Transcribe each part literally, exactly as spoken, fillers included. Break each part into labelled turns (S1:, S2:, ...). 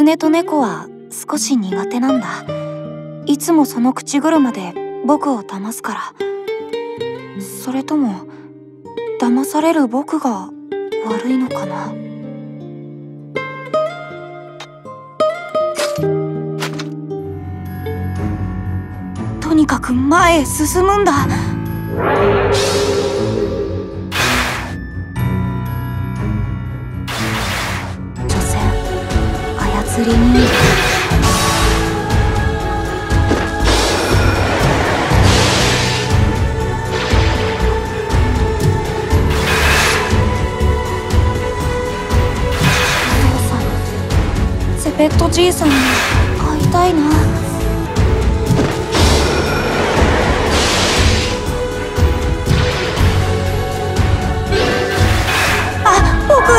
S1: 犬と猫は少し苦手なんだ。いつもその口車で僕を騙すから。それとも騙される僕が悪いのかな。とにかく前へ進むんだ。所詮操り人形。ペットじいさんに会いたいな。あ、僕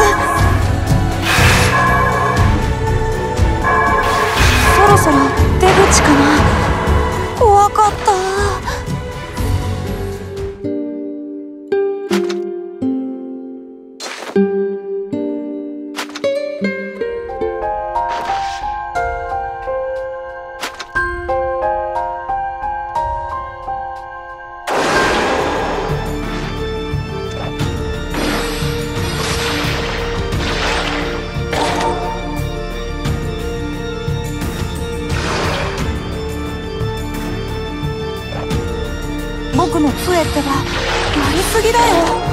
S1: そろそろ出口かな。怖かった。僕の杖ってばやりすぎだよ。